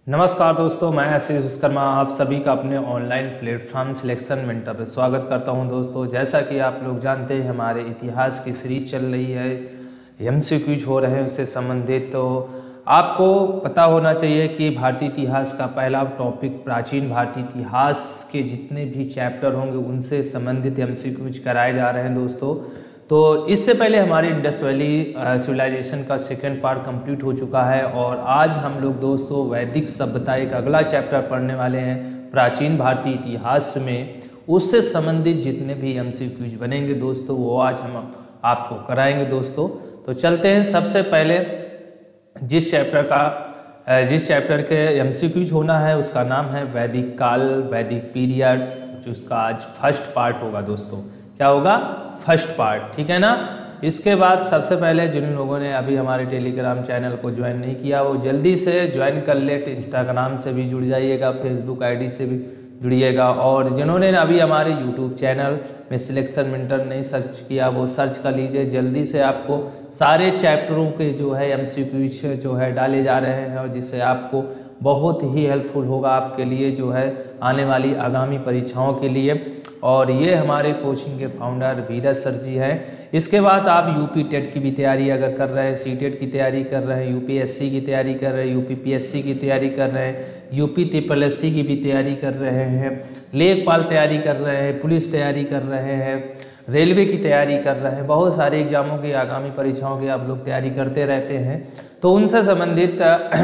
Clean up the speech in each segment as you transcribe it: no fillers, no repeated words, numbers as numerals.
नमस्कार दोस्तों, मैं आशीष विश्वकर्मा आप सभी का अपने ऑनलाइन प्लेटफॉर्म सिलेक्शन मेंटर पर स्वागत करता हूं। दोस्तों, जैसा कि आप लोग जानते हैं हमारे इतिहास की सीरीज चल रही है, एमसीक्यूज हो रहे हैं उससे संबंधित। तो आपको पता होना चाहिए कि भारतीय इतिहास का पहला टॉपिक प्राचीन भारतीय इतिहास के जितने भी चैप्टर होंगे उनसे संबंधित एमसीक्यूज कराए जा रहे हैं दोस्तों। तो इससे पहले हमारी इंडस वैली सिविलाइजेशन का सेकेंड पार्ट कंप्लीट हो चुका है और आज हम लोग दोस्तों वैदिक सभ्यता एक अगला चैप्टर पढ़ने वाले हैं प्राचीन भारतीय इतिहास में। उससे संबंधित जितने भी एमसीक्यूज बनेंगे दोस्तों वो आज हम आपको कराएंगे दोस्तों। तो चलते हैं, सबसे पहले जिस चैप्टर के एमसीक्यूज होना है उसका नाम है वैदिक काल, वैदिक पीरियड, जिसका आज फर्स्ट पार्ट होगा दोस्तों। क्या होगा? फर्स्ट पार्ट, ठीक है ना। इसके बाद सबसे पहले जिन लोगों ने अभी हमारे टेलीग्राम चैनल को ज्वाइन नहीं किया वो जल्दी से ज्वाइन कर ले। इंस्टाग्राम से भी जुड़ जाइएगा, फेसबुक आईडी से भी जुड़िएगा, और जिन्होंने अभी हमारे यूट्यूब चैनल में सिलेक्शन मेंटर नहीं सर्च किया वो सर्च कर लीजिए। जल्दी से आपको सारे चैप्टरों के जो है एमसीक्यूज जो है डाले जा रहे हैं और जिससे आपको बहुत ही हेल्पफुल होगा आपके लिए जो है आने वाली आगामी परीक्षाओं के लिए। और ये हमारे कोचिंग के फाउंडर धीरज सर जी हैं। इसके बाद आप यूपी टेट की भी तैयारी अगर कर रहे हैं, सीटेट की तैयारी कर रहे हैं, यूपीएससी की तैयारी कर रहे हैं, यूपीपीएससी की तैयारी कर रहे हैं, यूपी ट्रिपलएससी की भी तैयारी कर रहे हैं, लेखपाल तैयारी कर रहे हैं, पुलिस तैयारी कर रहे हैं, रेलवे की तैयारी कर रहे हैं, बहुत सारे एग्जामों की आगामी परीक्षाओं की आप लोग तैयारी करते रहते हैं। तो उनसे संबंधित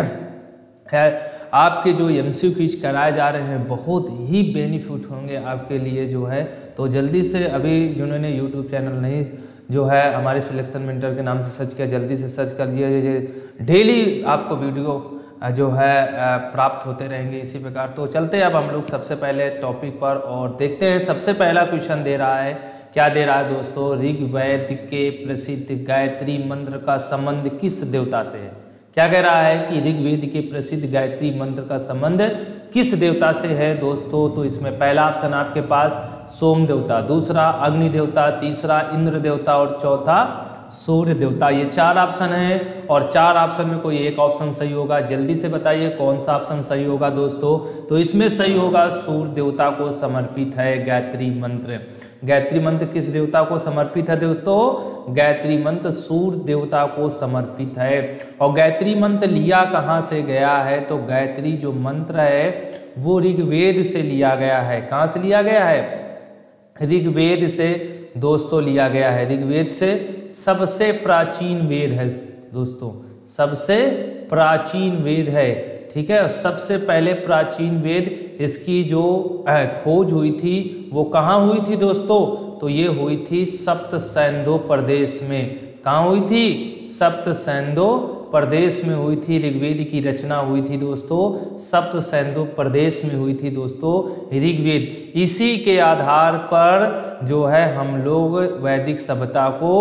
आपके जो एमसीक्यूज कराए जा रहे हैं बहुत ही बेनिफिट होंगे आपके लिए जो है। तो जल्दी से अभी जिन्होंने यूट्यूब चैनल नहीं जो है हमारे सिलेक्शन मेंटर के नाम से सर्च किया, जल्दी से सर्च कर दिया। डेली आपको वीडियो जो है प्राप्त होते रहेंगे इसी प्रकार। तो चलते हैं अब हम लोग सबसे पहले टॉपिक पर और देखते हैं। सबसे पहला क्वेश्चन दे रहा है, क्या दे रहा है दोस्तों? ऋग्वेद के प्रसिद्ध गायत्री मंत्र का संबंध किस देवता से है? क्या कह रहा है कि ऋग्वेद के प्रसिद्ध गायत्री मंत्र का संबंध किस देवता से है दोस्तों? तो इसमें पहला ऑप्शन आपके पास सोम देवता, दूसरा अग्नि देवता, तीसरा इंद्र देवता और चौथा सूर्य देवता। ये चार ऑप्शन है और चार ऑप्शन में कोई एक ऑप्शन सही होगा। जल्दी से बताइए कौन सा ऑप्शन सही होगा दोस्तों? तो इसमें सही होगा सूर्य देवता को समर्पित है गायत्री मंत्र। गायत्री मंत्र किस देवता को समर्पित है दोस्तों? गायत्री मंत्र सूर्य देवता को समर्पित है। और गायत्री मंत्र लिया कहाँ से गया है? तो गायत्री जो मंत्र है वो ऋग्वेद से लिया गया है। कहाँ से लिया गया है? ऋग्वेद से दोस्तों लिया गया है। ऋग्वेद से सबसे प्राचीन वेद है दोस्तों, सबसे प्राचीन वेद है, ठीक है। सबसे पहले प्राचीन वेद इसकी जो खोज हुई थी वो कहाँ हुई थी दोस्तों? तो ये हुई थी सप्त सैंधो प्रदेश में। कहाँ हुई थी? सप्त सैंधो प्रदेश में हुई थी। ऋग्वेद की रचना हुई थी दोस्तों सप्त सैंधो प्रदेश में हुई थी दोस्तों ऋग्वेद। इसी के आधार पर जो है हम लोग वैदिक सभ्यता को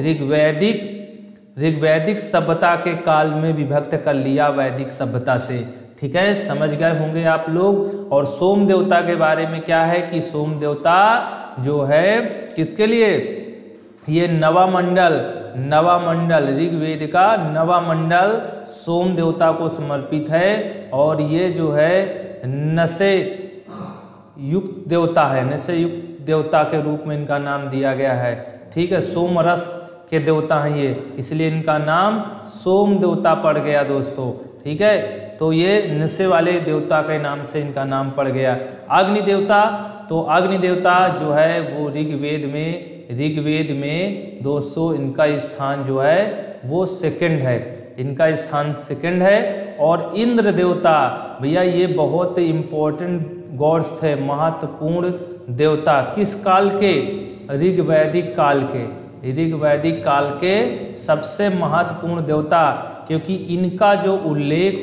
ऋग्वैदिक सभ्यता के काल में विभक्त कर लिया वैदिक सभ्यता से, ठीक है। समझ गए होंगे आप लोग। और सोम देवता के बारे में क्या है कि सोम देवता जो है किसके लिए? ये नवामंडल ऋग्वेद का नवामंडल सोम देवता को समर्पित है। और ये जो है नशे युक्त देवता है, नशे युक्त देवता के रूप में इनका नाम दिया गया है, ठीक है। सोम रस के देवता हैं ये, इसलिए इनका नाम सोम देवता पड़ गया दोस्तों, ठीक है। तो ये नशे वाले देवता के नाम से इनका नाम पड़ गया। अग्नि देवता, तो अग्नि देवता जो है वो ऋग्वेद में दोस्तों इनका स्थान जो है वो सेकंड है, इनका स्थान सेकंड है। और इंद्र देवता भैया ये बहुत इम्पोर्टेंट गॉड्स थे, महत्वपूर्ण देवता। किस काल के? ऋग्वैदिक काल के सबसे महत्वपूर्ण देवता, क्योंकि इनका जो उल्लेख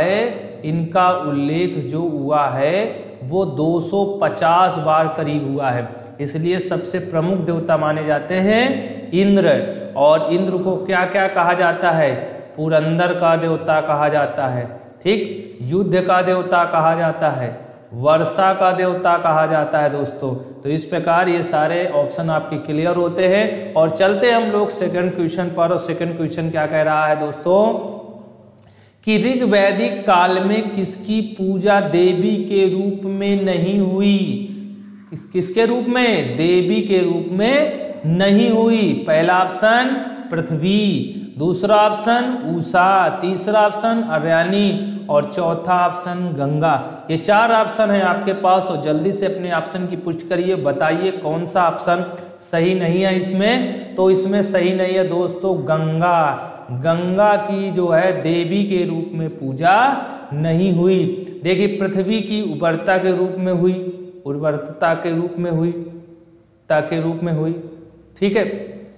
हुआ है वो 250 बार करीब हुआ है। इसलिए सबसे प्रमुख देवता माने जाते हैं इंद्र। और इंद्र को क्या क्या कहा जाता है? पुरंदर का देवता कहा जाता है, ठीक, युद्ध का देवता कहा जाता है, वर्षा का देवता कहा जाता है दोस्तों। तो इस प्रकार ये सारे ऑप्शन आपके क्लियर होते हैं। और चलते हम लोग सेकंड क्वेश्चन पर। और सेकंड क्वेश्चन क्या कह रहा है दोस्तों कि ऋग वैदिक काल में किसकी पूजा देवी के रूप में नहीं हुई? किसके रूप में? देवी के रूप में नहीं हुई। पहला ऑप्शन पृथ्वी, दूसरा ऑप्शन उषा, तीसरा ऑप्शन अर्यानी और चौथा ऑप्शन गंगा। ये 4 ऑप्शन है आपके पास और जल्दी से अपने ऑप्शन की पुष्टि करिए, बताइए कौन सा ऑप्शन सही नहीं है इसमें। तो इसमें सही नहीं है दोस्तों गंगा। गंगा की जो है देवी के रूप में पूजा नहीं हुई। देखिए पृथ्वी की उर्वरता के रूप में हुई, उर्वरता के रूप में हुई, के रूप में हुई, ठीक है।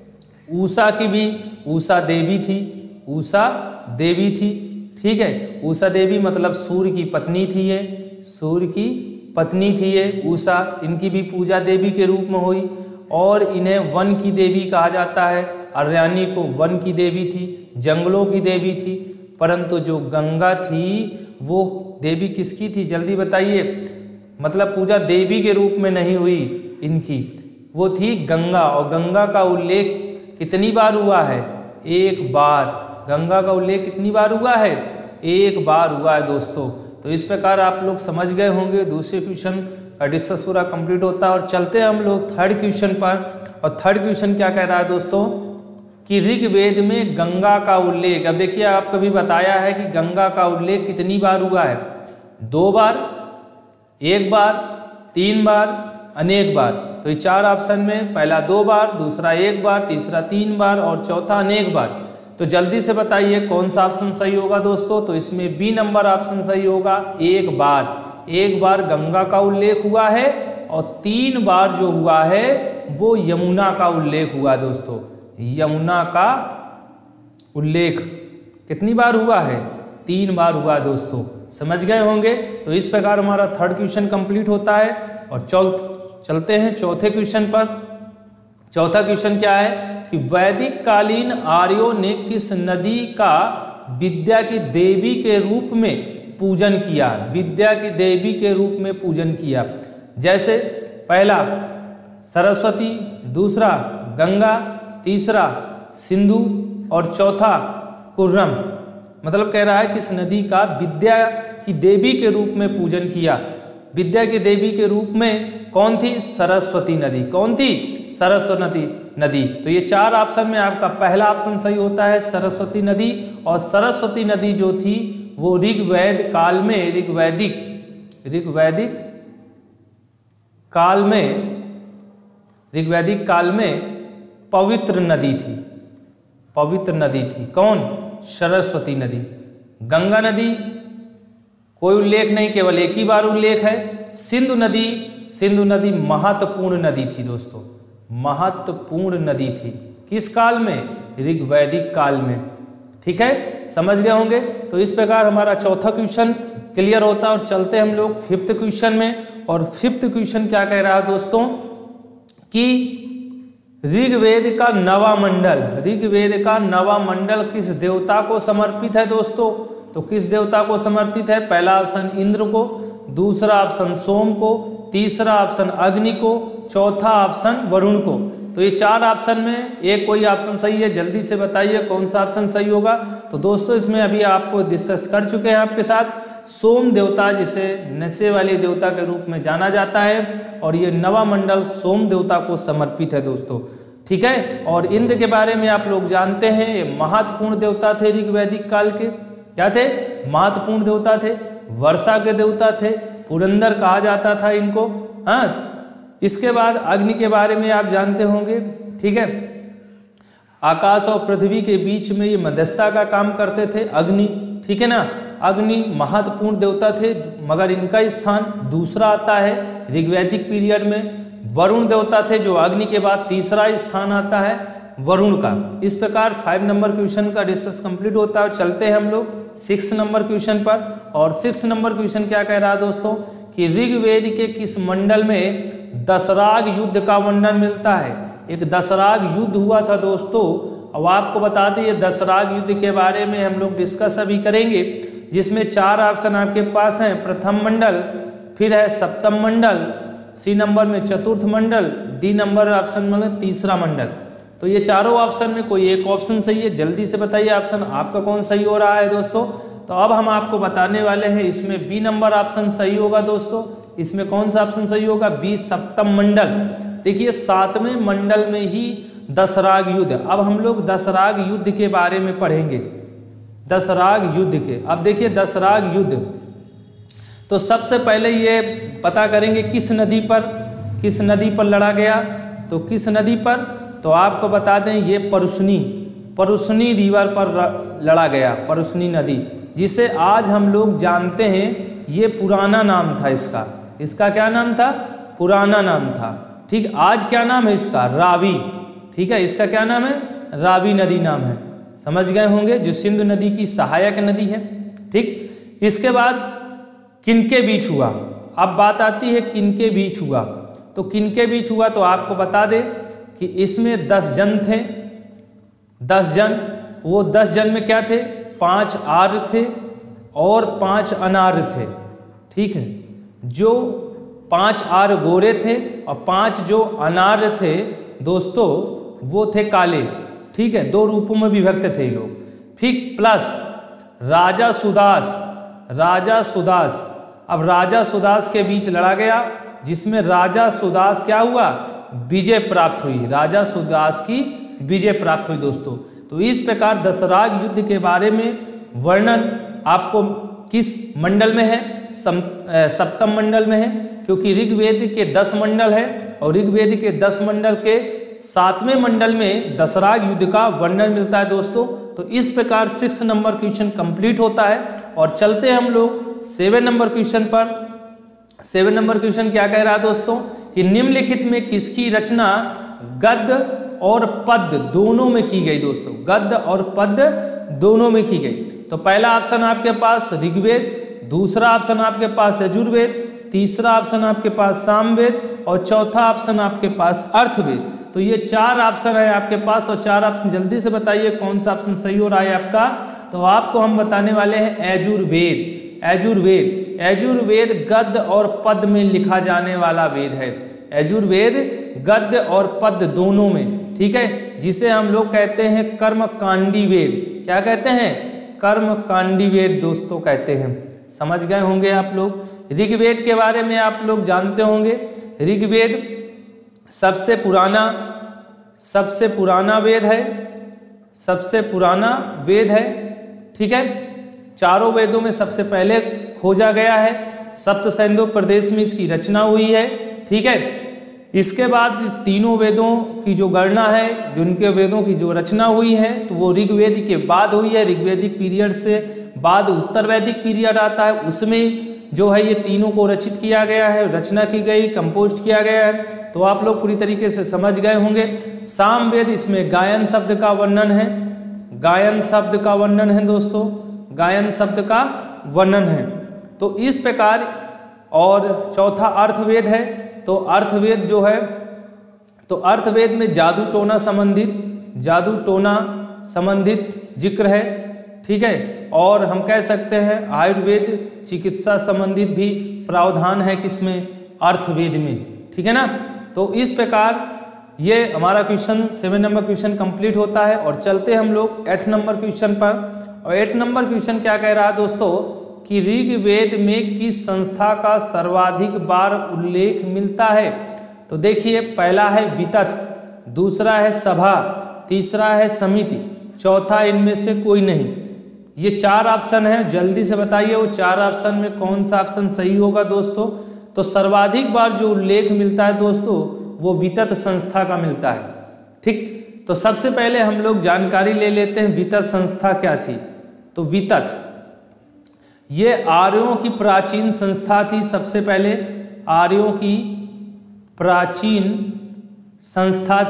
उषा की भी, उषा देवी थी, उषा देवी थी, ठीक है। उषा देवी मतलब सूर्य की पत्नी थी, ये सूर्य की पत्नी थी ये उषा, इनकी भी पूजा देवी के रूप में हुई। और इन्हें वन की देवी कहा जाता है। अर्यानी को वन की देवी थी, जंगलों की देवी थी। परंतु जो गंगा थी वो देवी किसकी थी जल्दी बताइए? मतलब पूजा देवी के रूप में नहीं हुई इनकी, वो थी गंगा। और गंगा का उल्लेख कितनी बार हुआ है? एक बार। गंगा का उल्लेख कितनी बार हुआ है? एक बार हुआ है दोस्तों। तो इस प्रकार आप लोग समझ गए होंगे। दूसरे क्वेश्चन का डिस्कस पूरा कंप्लीट होता है और चलते हैं हम लोग थर्ड क्वेश्चन पर। और थर्ड क्वेश्चन क्या कह रहा है दोस्तों कि ऋग्वेद में गंगा का उल्लेख, अब देखिए आपको भी बताया है कि गंगा का उल्लेख कितनी बार हुआ है? 2 बार, 1 बार, 3 बार, अनेक बार। तो ये 4 ऑप्शन में पहला 2 बार, दूसरा 1 बार, तीसरा 3 बार और चौथा अनेक बार। तो जल्दी से बताइए कौन सा ऑप्शन सही होगा दोस्तों? तो इसमें बी नंबर ऑप्शन सही होगा, 1 बार। 1 बार गंगा का उल्लेख हुआ है और 3 बार जो हुआ है वो यमुना का उल्लेख हुआ दोस्तों। यमुना का उल्लेख कितनी बार हुआ है? 3 बार हुआ दोस्तों। समझ गए होंगे। तो इस प्रकार हमारा थर्ड क्वेश्चन कंप्लीट होता है और चलते हैं चौथे क्वेश्चन पर। चौथा क्वेश्चन क्या है कि वैदिक कालीन आर्यों ने किस नदी का विद्या की देवी के रूप में पूजन किया? विद्या की देवी के रूप में पूजन किया। जैसे पहला सरस्वती, दूसरा गंगा, तीसरा सिंधु और चौथा कुर्रम। मतलब कह रहा है किस नदी का विद्या की देवी के रूप में पूजन किया? विद्या की देवी के रूप में कौन थी? सरस्वती नदी। कौन थी? सरस्वती नदी। तो ये 4 ऑप्शन में आपका पहला ऑप्शन सही होता है, सरस्वती नदी। और सरस्वती नदी जो थी वो ऋग्वेद काल में, ऋग्वैदिक काल में पवित्र नदी थी। पवित्र नदी थी कौन? सरस्वती नदी। गंगा नदी कोई उल्लेख नहीं, केवल एक ही बार उल्लेख है। सिंधु नदी महत्वपूर्ण नदी थी दोस्तों, महत्वपूर्ण नदी थी। किस काल में? ऋग्वैदिक काल में। ठीक है, समझ गए होंगे। तो इस प्रकार हमारा चौथा क्वेश्चन क्लियर होता है और चलते हम लोग फिफ्थ क्वेश्चन में। और फिफ्थ क्वेश्चन क्या कह रहा है दोस्तों कि ऋग्वेद का नवा मंडल किस देवता को समर्पित है दोस्तों? तो किस देवता को समर्पित है? पहला ऑप्शन इंद्र को, दूसरा ऑप्शन सोम को, तीसरा ऑप्शन अग्नि को, चौथा ऑप्शन वरुण को। तो ये 4 ऑप्शन में एक कोई ऑप्शन सही है, जल्दी से बताइए कौन सा ऑप्शन सही होगा। तो दोस्तों इसमें अभी आपको डिस्कस कर चुके हैं आपके साथ। सोम देवता जिसे नशे वाले देवता के रूप में जाना जाता है और ये नवा मंडल सोम देवता को समर्पित है दोस्तों। ठीक है, और इंद्र के बारे में आप लोग जानते हैं, ये महत्वपूर्ण देवता थे ऋग्वैदिक काल के। क्या थे? महत्वपूर्ण देवता थे, वर्षा के देवता थे, पुरंदर कहा जाता था इनको। हाँ, इसके बाद अग्नि के बारे में आप जानते होंगे। ठीक है, आकाश और पृथ्वी के बीच में ये मध्यस्थता का काम करते थे अग्नि। ठीक है ना, अग्नि महत्वपूर्ण देवता थे, मगर इनका स्थान दूसरा आता है ऋग्वैदिक पीरियड में। वरुण देवता थे जो अग्नि के बाद तीसरा स्थान आता है वरुण का। इस प्रकार 5 नंबर क्वेश्चन का डिस्कस कंप्लीट होता है और चलते हैं हम लोग 6 नंबर क्वेश्चन पर। और 6 नंबर क्वेश्चन क्या कह रहा है दोस्तों कि ऋग्वेद के किस मंडल में दशराग युद्ध का वर्णन मिलता है? एक दशराग युद्ध हुआ था दोस्तों। अब आपको बता दें ये दशराग युद्ध के बारे में हम लोग डिस्कस अभी करेंगे, जिसमें 4 ऑप्शन आपके पास हैं। प्रथम मंडल, फिर है सप्तम मंडल, सी नंबर में चतुर्थ मंडल, डी नंबर ऑप्शन में तीसरा मंडल। तो ये चारों ऑप्शन में कोई एक ऑप्शन सही है, जल्दी से बताइए ऑप्शन आपका कौन सही हो रहा है दोस्तों। तो अब हम आपको बताने वाले हैं, इसमें बी नंबर ऑप्शन सही होगा दोस्तों। इसमें कौन सा ऑप्शन सही होगा? बी, सप्तम मंडल। देखिए 7वें मंडल में ही दशराग युद्ध। अब हम लोग दशराग युद्ध के बारे में पढ़ेंगे, दशराग युद्ध के। अब देखिए दशराग युद्ध, तो सबसे पहले ये पता करेंगे किस नदी पर लड़ा गया। तो किस नदी पर? तो आपको बता दें ये परुशनी रिवर पर लड़ा गया, परुशनी नदी, जिसे आज हम लोग जानते हैं ये पुराना नाम था इसका क्या नाम था? पुराना नाम था। ठीक, आज क्या नाम है इसका? रावी। ठीक है, इसका क्या नाम है? रावी नदी नाम है। समझ गए होंगे, जो सिंधु नदी की सहायक नदी है। ठीक, इसके बाद किनके बीच हुआ? अब बात आती है किनके बीच हुआ। तो किनके बीच हुआ, तो आपको बता दे कि इसमें 10 जन थे। 10 जन, वो 10 जन में क्या थे? 5 आर्य थे और 5 अनार्य थे। ठीक है, जो 5 आर्य गोरे थे और 5 जो अनार्य थे दोस्तों वो थे काले। ठीक है, 2 रूपों में विभक्त थे ये लोग। ठीक, प्लस राजा सुदास। अब राजा सुदास के बीच लड़ा गया, जिसमें राजा सुदास क्या हुआ? विजय प्राप्त हुई। राजा सुदास की विजय प्राप्त हुई दोस्तों। तो इस प्रकार दशराग युद्ध के बारे में वर्णन आपको किस मंडल में है? सप्तम मंडल में है, क्योंकि ऋग्वेद के 10 मंडल है और ऋग्वेद के 10 मंडल के 7वें मंडल में दशराग युद्ध का वर्णन मिलता है दोस्तों। तो इस प्रकार 6 नंबर क्वेश्चन कंप्लीट होता है। और चलते हैं हम लोग 7 नंबर क्वेश्चन पर। 7 नंबर क्वेश्चन क्या कह रहा है दोस्तों कि निम्नलिखित में किसकी रचना गद्य और पद्य दोनों में की गई? दोस्तों गद्य और पद्य दोनों में की गई। तो पहला ऑप्शन आपके पास ऋग्वेद, दूसरा ऑप्शन आपके पास यजुर्वेद, तीसरा ऑप्शन आपके पास सामवेद और चौथा ऑप्शन आपके पास अर्थवेद। तो ये 4 ऑप्शन है आपके पास और 4 ऑप्शन जल्दी से बताइए कौन सा ऑप्शन सही हो रहा है आपका। तो आपको हम बताने वाले हैं यजुर्वेद गद्य और पद्य में लिखा जाने वाला वेद है। यजुर्वेद गद्य और पद्य दोनों में। ठीक है, जिसे हम लोग कहते हैं कर्मकांडी वेद। क्या कहते हैं? कर्मकांडी वेद दोस्तों कहते हैं। समझ गए होंगे आप लोग। ऋग्वेद के बारे में आप लोग जानते होंगे। ऋग्वेद सबसे पुराना वेद है। ठीक है, चारों वेदों में सबसे पहले खोजा गया है। सप्त सैंधव प्रदेश में इसकी रचना हुई है। ठीक है, इसके बाद तीनों वेदों की जो गणना है, जिनके वेदों की जो रचना हुई है, तो वो ऋग्वेद के बाद हुई है। ऋग्वेदिक पीरियड से बाद उत्तर वैदिक पीरियड आता है, उसमें जो है ये तीनों को रचित किया गया है, रचना की गई, कंपोस्ट किया गया है। तो आप लोग पूरी तरीके से समझ गए होंगे। सामवेद, इसमें गायन शब्द का वर्णन है। दोस्तों, गायन शब्द का वर्णन है। तो इस प्रकार, और चौथा अर्थवेद है। तो अर्थवेद जो है, तो अर्थवेद में जादू टोना संबंधित जिक्र है। ठीक है, और हम कह सकते हैं आयुर्वेद चिकित्सा संबंधित भी प्रावधान है किसमें? अर्थवेद में। ठीक है ना। तो इस प्रकार ये हमारा क्वेश्चन 7 नंबर क्वेश्चन कंप्लीट होता है। और चलते हम लोग 8 नंबर क्वेश्चन पर। और 8 नंबर क्वेश्चन क्या कह रहा है दोस्तों कि ऋग्वेद में किस संस्था का सर्वाधिक बार उल्लेख मिलता है? तो देखिए, पहला है वितथ, दूसरा है सभा, तीसरा है समिति, चौथा इनमें से कोई नहीं। ये 4 ऑप्शन है, जल्दी से बताइए वो 4 ऑप्शन में कौन सा ऑप्शन सही होगा दोस्तों। तो सर्वाधिक बार जो उल्लेख मिलता है दोस्तों वो वितथ संस्था का मिलता है। ठीक, तो सबसे पहले हम लोग जानकारी ले लेते हैं वितथ संस्था क्या थी। तो वितथ ये आर्यों की प्राचीन संस्था थी। सबसे पहले आर्यों की प्राचीन संस्था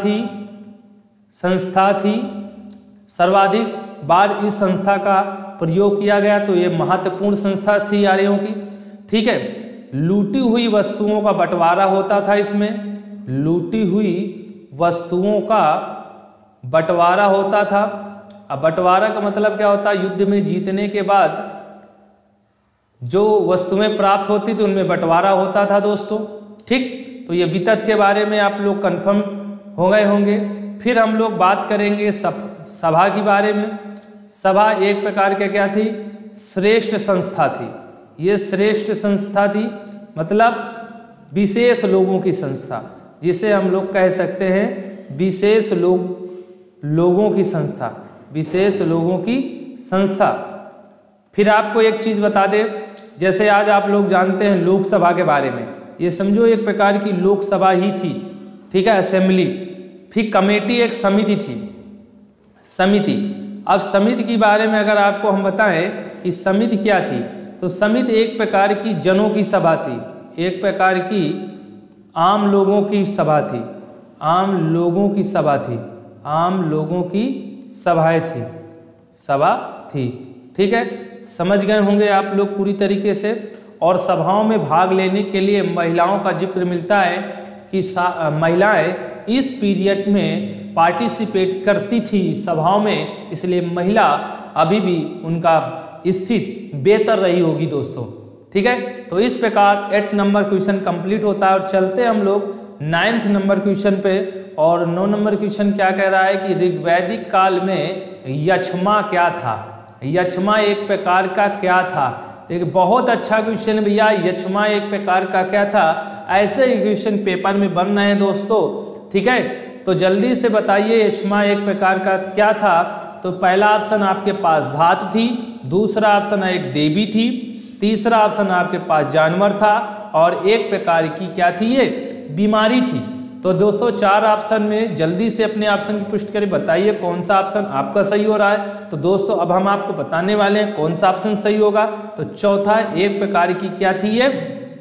थी। सर्वाधिक बार इस संस्था का प्रयोग किया गया, तो ये महत्वपूर्ण संस्था थी आर्यों की। ठीक है, लूटी हुई वस्तुओं का बंटवारा होता था इसमें। लूटी हुई वस्तुओं का बंटवारा होता था। अब बंटवारा का मतलब क्या होता है? युद्ध में जीतने के बाद जो वस्तुएं प्राप्त होती थी उनमें बंटवारा होता था दोस्तों। ठीक, तो ये वितथ के बारे में आप लोग कंफर्म हो गए होंगे। फिर हम लोग बात करेंगे सभा के बारे में। सभा एक प्रकार के क्या थी? श्रेष्ठ संस्था थी। ये श्रेष्ठ संस्था थी मतलब विशेष लोगों की संस्था, जिसे हम लोग कह सकते हैं विशेष लोगों की संस्था, विशेष लोगों की संस्था। फिर आपको एक चीज़ बता दें, जैसे आज आप लोग जानते हैं लोकसभा के बारे में, ये समझो एक प्रकार की लोकसभा ही थी, ठीक है, असेंबली। फिर कमेटी एक समिति थी, समिति। अब समिति के बारे में अगर आपको हम बताएं कि समिति क्या थी, तो समिति एक प्रकार की जनों की सभा थी, एक प्रकार की आम लोगों की सभा थी, आम लोगों की सभा थी, आम लोगों की सभाएं थी, सभा थी, ठीक है। समझ गए होंगे आप लोग पूरी तरीके से। और सभाओं में भाग लेने के लिए महिलाओं का जिक्र मिलता है कि महिलाएं इस पीरियड में पार्टिसिपेट करती थी सभाओं में, इसलिए महिला अभी भी उनका स्थिति बेहतर रही होगी दोस्तों, ठीक है। तो इस प्रकार 8 नंबर क्वेश्चन कंप्लीट होता है। और चलते हम लोग 9th नंबर क्वेश्चन पे। और 9 नंबर क्वेश्चन क्या कह रहा है कि ऋग्वैदिक काल में यक्ष्मा क्या था। यक्ष्मा एक प्रकार का क्या था। देखिए बहुत अच्छा क्वेश्चन है भैया, यक्ष्मा एक प्रकार का क्या था। ऐसे ही क्वेश्चन पेपर में बन रहे हैं दोस्तों, ठीक है। तो जल्दी से बताइए यक्ष्मा एक प्रकार का क्या था। तो पहला ऑप्शन आपके पास धातु थी, दूसरा ऑप्शन एक देवी थी, तीसरा ऑप्शन आपके पास जानवर था, और एक प्रकार की क्या थी, ये बीमारी थी। तो दोस्तों 4 ऑप्शन में जल्दी से अपने ऑप्शन की पुष्टि करें, बताइए कौन सा ऑप्शन आपका सही हो रहा है। तो दोस्तों अब हम आपको बताने वाले हैं कौन सा ऑप्शन सही होगा। तो चौथा एक प्रकार की क्या थी, ये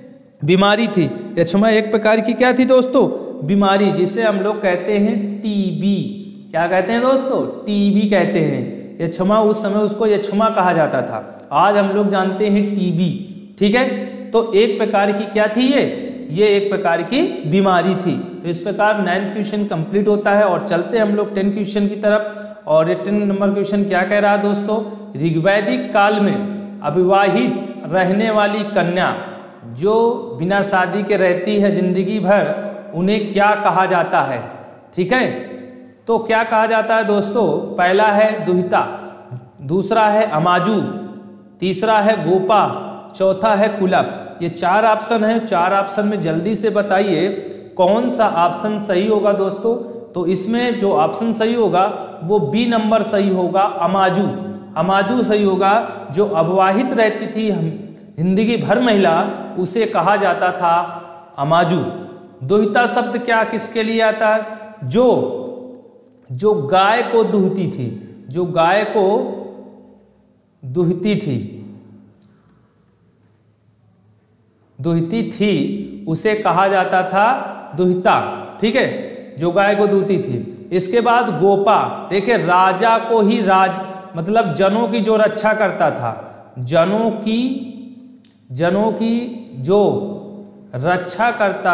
बीमारी थी। यक्ष्मा एक प्रकार की क्या थी दोस्तों, बीमारी, जिसे हम लोग कहते हैं टीबी। क्या कहते हैं दोस्तों, टीबी कहते हैं। यक्ष्मा उस समय उसको यक्ष्मा कहा जाता था, आज हम लोग जानते हैं टीबी, ठीक है। तो एक प्रकार की क्या थी, ये एक प्रकार की बीमारी थी। तो इस प्रकार 9th क्वेश्चन कंप्लीट होता है। और चलते हम लोग 10 क्वेश्चन की तरफ। और 10 नंबर क्वेश्चन क्या कह रहा है दोस्तों, ऋग्वैदिक काल में अविवाहित रहने वाली कन्या जो बिना शादी के रहती है जिंदगी भर, उन्हें क्या कहा जाता है, ठीक है। तो क्या कहा जाता है दोस्तों, पहला है दुहिता, दूसरा है अमाजू, तीसरा है गोपा, चौथा है कुलप। ये 4 ऑप्शन है। 4 ऑप्शन में जल्दी से बताइए कौन सा ऑप्शन सही होगा दोस्तों। तो इसमें जो ऑप्शन सही होगा वो बी नंबर सही होगा, अमाजू। अमाजू सही होगा। जो अविवाहित रहती थी जिंदगी भर महिला, उसे कहा जाता था अमाजू। दुहिता शब्द क्या किसके लिए आता है, जो गाय को दुहती थी, जो गाय को दुहती थी उसे कहा जाता था दुहिता, ठीक है, जो गाय को दुहती थी। इसके बाद गोपा, देखिए राजा को ही मतलब जनों की जो रक्षा करता था, जनों की जो रक्षा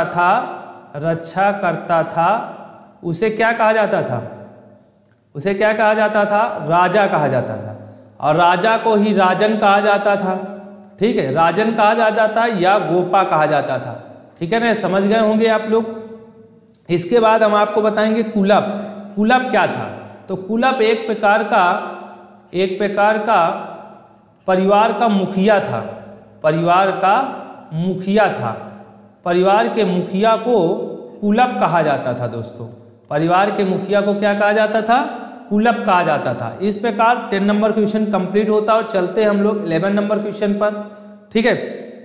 करता था उसे क्या कहा जाता था, उसे क्या कहा जाता था, राजा कहा जाता था। और राजा को ही राजन कहा जाता था, ठीक है, राजन कहा जाता था या गोपा कहा जाता था, ठीक है ना, समझ गए होंगे आप लोग। इसके बाद हम आपको बताएंगे कुलप। कुलप क्या था, तो कुलप एक प्रकार का परिवार का मुखिया था, परिवार के मुखिया को कुलप कहा जाता था दोस्तों। परिवार के मुखिया को क्या कहा जाता था, कुलप कहा जाता था। इस प्रकार 10 नंबर क्वेश्चन कंप्लीट होता है। और चलते हम लोग 11 नंबर क्वेश्चन पर, ठीक है।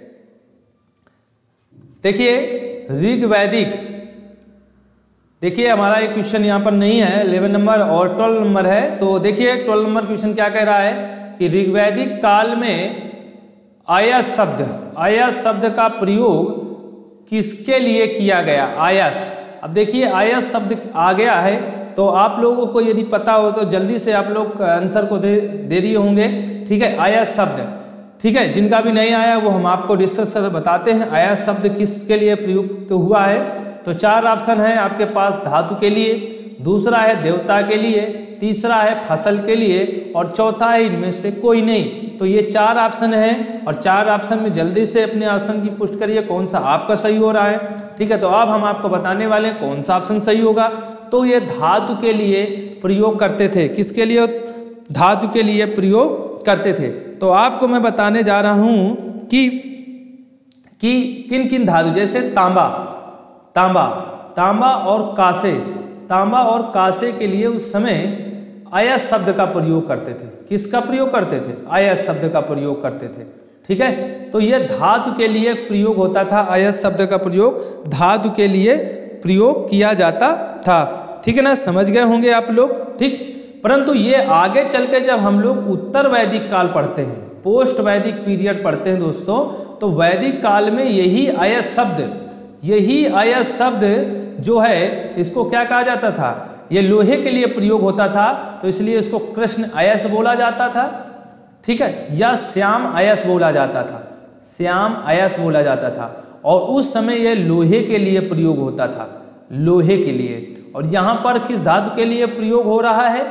देखिए ऋग्वैदिक, देखिए हमारा एक क्वेश्चन यहाँ पर नहीं है 11 नंबर और 12 नंबर है। तो देखिए 12 नंबर क्वेश्चन क्या कह रहा है कि ऋग्वैदिक काल में आयस शब्द का प्रयोग किसके लिए किया गया, आयस। अब देखिए आयस शब्द आ गया है, तो आप लोगों को यदि पता हो तो जल्दी से आप लोग आंसर को दे दिए होंगे, ठीक है। आयस शब्द, ठीक है, जिनका भी नहीं आया वो हम आपको डिस्कस बताते हैं। आयस शब्द किसके लिए प्रयुक्त हुआ है। तो 4 ऑप्शन है आपके पास, धातु के लिए, दूसरा है देवता के लिए, तीसरा है फसल के लिए, और चौथा है इनमें से कोई नहीं। तो ये 4 ऑप्शन है। और 4 ऑप्शन में जल्दी से अपने ऑप्शन की पुष्टि करिए कौन सा आपका सही हो रहा है, ठीक है। तो अब हम आपको बताने वाले हैं कौन सा ऑप्शन सही होगा। तो ये धातु के लिए प्रयोग करते थे, किसके लिए, धातु के लिए प्रयोग करते थे। तो आपको मैं बताने जा रहा हूँ कि किन किन धातु, जैसे तांबा और कांसे के लिए उस समय अयस शब्द का प्रयोग करते थे। किसका प्रयोग करते थे? अयस शब्द का प्रयोग करते थे। ठीक है, तो यह धातु के लिए प्रयोग होता था। अयस शब्द का प्रयोग धातु के लिए प्रयोग किया जाता था। ठीक है ना, समझ गए होंगे आप लोग। ठीक, परंतु ये आगे चल के जब हम लोग उत्तर वैदिक काल पढ़ते हैं, पोस्ट वैदिक पीरियड पढ़ते हैं दोस्तों, तो वैदिक काल में यही अयस शब्द जो है इसको क्या कहा जाता था? ये लोहे के लिए प्रयोग होता था, तो इसलिए इसको कृष्ण अयस बोला जाता था। ठीक है, या श्याम अयस बोला जाता था। और उस समय यह लोहे के लिए प्रयोग होता था, लोहे के लिए। और यहाँ पर किस धातु के लिए प्रयोग हो रहा है?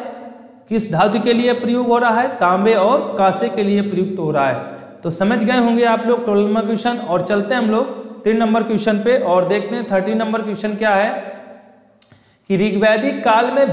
तांबे और कांसे के लिए प्रयुक्त हो रहा है। तो समझ गए होंगे आप लोग 12 नंबर क्वेश्चन। और चलते हैं हम लोग 3 नंबर क्वेश्चन पे और देखते हैं 13 नंबर क्वेश्चन क्या है कि ऋग्वैदिक काल में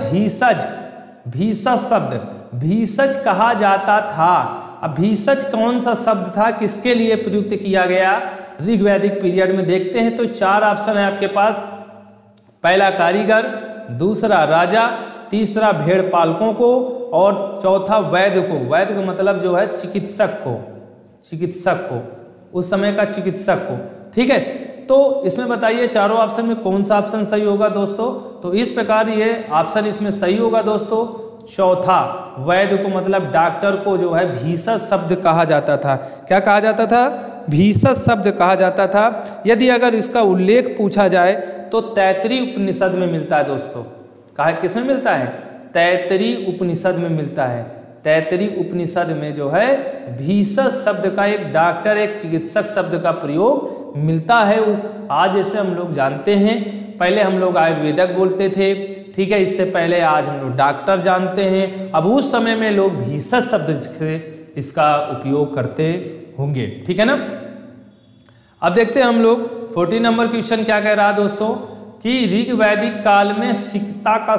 भीषज कहा जाता था। अब भीषज कौन सा शब्द था, किसके लिए प्रयुक्त किया गया ऋग्वैदिक पीरियड में? देखते हैं। तो 4 ऑप्शन है आपके पास। पहला कारीगर, दूसरा राजा, तीसरा भेड़ पालकों को और चौथा वैद्य को। वैद्य का मतलब जो है चिकित्सक को, उस समय का चिकित्सक को। ठीक है, तो इसमें बताइए चारों ऑप्शन में कौन सा ऑप्शन सही होगा दोस्तों? तो इस प्रकार ये ऑप्शन इसमें सही होगा दोस्तों, चौथा। वैद्य को मतलब डॉक्टर को जो है भीषज शब्द कहा जाता था। क्या कहा जाता था? भीषज शब्द कहा जाता था। यदि अगर इसका उल्लेख पूछा जाए तो तैत्तिरीय उपनिषद में मिलता है दोस्तों। कहा किसमें मिलता है? तैत्तिरीय उपनिषद में मिलता है। तैत्तिरीय उपनिषद में जो है भीषज शब्द का, एक डॉक्टर, एक चिकित्सक शब्द का प्रयोग मिलता है। आज जैसे हम लोग जानते हैं, पहले हम लोग आयुर्वेदक बोलते थे। ठीक है, इससे पहले आज हम लोग डॉक्टर जानते हैं। अब उस समय में लोग भीषज शब्द से इसका उपयोग करते होंगे। ठीक है ना। अब देखते हैं हम लोग 14 नंबर क्वेश्चन क्या कह रहा है दोस्तों कि ऋग्वैदिक काल में सिकता का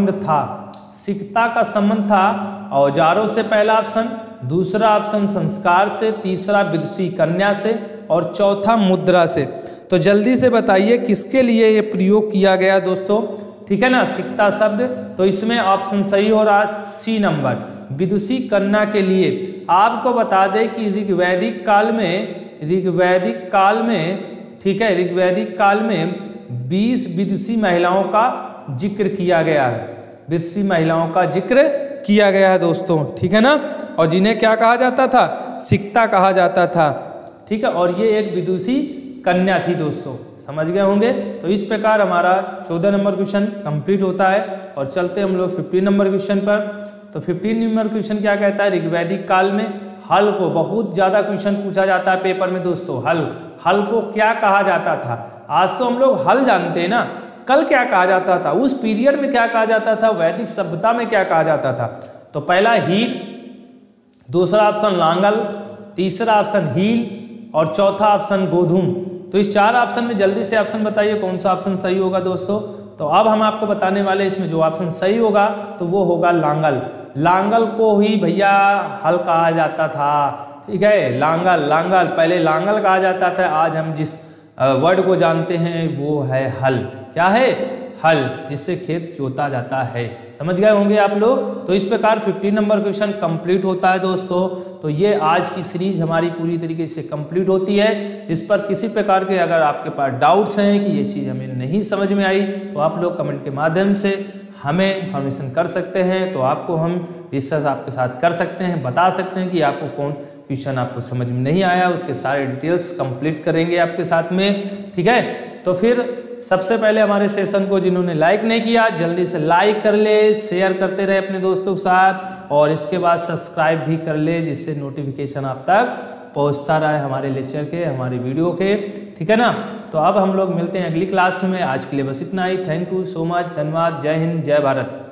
संबंध था औजारों से, पहला ऑप्शन। दूसरा ऑप्शन संस्कार से, तीसरा विदुषी कन्या से और चौथा मुद्रा से। तो जल्दी से बताइए किसके लिए ये प्रयोग किया गया दोस्तों? ठीक है ना, सिकता शब्द। तो इसमें ऑप्शन सही हो रहा है सी नंबर, विदुषी कन्या के लिए। आपको बता दें कि ऋग्वैदिक काल में 20 विदुषी महिलाओं का जिक्र किया गया है। दोस्तों। ठीक है ना, और जिन्हें क्या कहा जाता था? सिकता कहा जाता था। ठीक है, और ये एक विदुषी कन्या थी दोस्तों। समझ गए होंगे। तो इस प्रकार हमारा 14 नंबर क्वेश्चन कंप्लीट होता है। और चलते हम लोग 15 नंबर क्वेश्चन पर। तो 15 नंबर क्वेश्चन क्या कहता है? ऋग्वैदिक काल में हल को, बहुत ज्यादा क्वेश्चन पूछा जाता है पेपर में दोस्तों। हल को क्या कहा जाता था? आज तो हम लोग हल जानते हैं ना, कल क्या कहा जाता था, उस पीरियड में क्या कहा जाता था, वैदिक सभ्यता में क्या कहा जाता था? तो पहला हीर, दूसरा ऑप्शन लांगल, तीसरा ऑप्शन हील और चौथा ऑप्शन गोधूम। तो इस 4 ऑप्शन में जल्दी से ऑप्शन बताइए कौन सा ऑप्शन सही होगा दोस्तों। तो अब हम आपको बताने वाले इसमें जो ऑप्शन सही होगा तो वो होगा लांगल। लांगल को ही भैया हल कहा जाता था। ठीक है, लांगल पहले लांगल कहा जाता था। आज हम जिस वर्ड को जानते हैं वो है हल। क्या है? हल, जिससे खेत जोता जाता है। समझ गए होंगे आप लोग। तो इस प्रकार 15 नंबर क्वेश्चन कंप्लीट होता है दोस्तों। तो ये आज की सीरीज हमारी पूरी तरीके से कंप्लीट होती है। इस पर किसी प्रकार के अगर आपके पास डाउट्स हैं कि ये चीज़ हमें नहीं समझ में आई तो आप लोग कमेंट के माध्यम से हमें इन्फॉर्मेशन कर सकते हैं। तो आपको हम डिस्कस आपके साथ कर सकते हैं, बता सकते हैं कि आपको कौन क्वेश्चन आपको समझ में नहीं आया, उसके सारे डिटेल्स कंप्लीट करेंगे आपके साथ में। ठीक है, तो फिर सबसे पहले हमारे सेशन को जिन्होंने लाइक नहीं किया जल्दी से लाइक कर ले, शेयर करते रहे अपने दोस्तों के साथ और इसके बाद सब्सक्राइब भी कर ले, जिससे नोटिफिकेशन आप तक पहुंचता रहे हमारे लेक्चर के, हमारी वीडियो के। ठीक है ना। तो अब हम लोग मिलते हैं अगली क्लास में। आज के लिए बस इतना ही। थैंक यू सो मच, धन्यवाद, जय हिंद, जय भारत।